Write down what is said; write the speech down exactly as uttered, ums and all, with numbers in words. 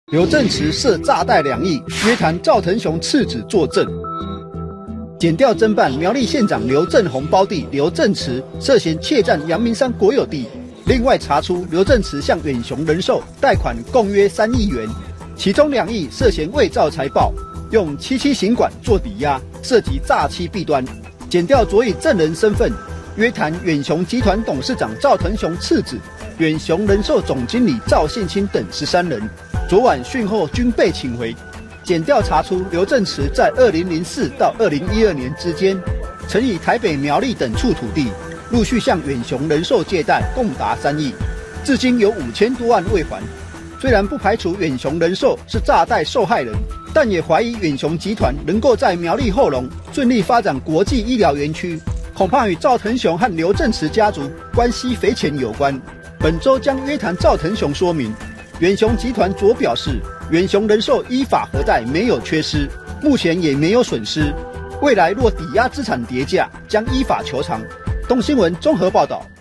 刘正池涉诈贷两亿，约谈赵腾雄次子作证。检调侦办苗栗县长刘正宏胞弟刘正池涉嫌窃占阳明山国有地，另外查出刘正池向远雄人寿贷款共约三亿元，其中两亿涉嫌伪造财报，用七七行馆做抵押，涉及诈欺弊端。检调佐以证人身份约谈远雄集团董事长赵腾雄次子、远雄人寿总经理赵信清等十三人。昨晚讯后均被请回。检调查出刘正池在二零零四到二零一二年之间，曾以台北、苗栗等处土地，陆续向远雄人寿借贷，共达三亿，至今有五千多万未还。虽然不排除远雄人寿是诈贷受害人，但也怀疑远雄集团能够在苗栗后龙顺利发展国际医疗园区，恐怕与赵腾雄和刘正池家族关系匪浅有关。本周将约谈赵腾雄说明。远雄集团昨表示，远雄人寿依法核贷没有缺失，目前也没有损失，未来若抵押资产跌价，将依法求偿。东新闻综合报道。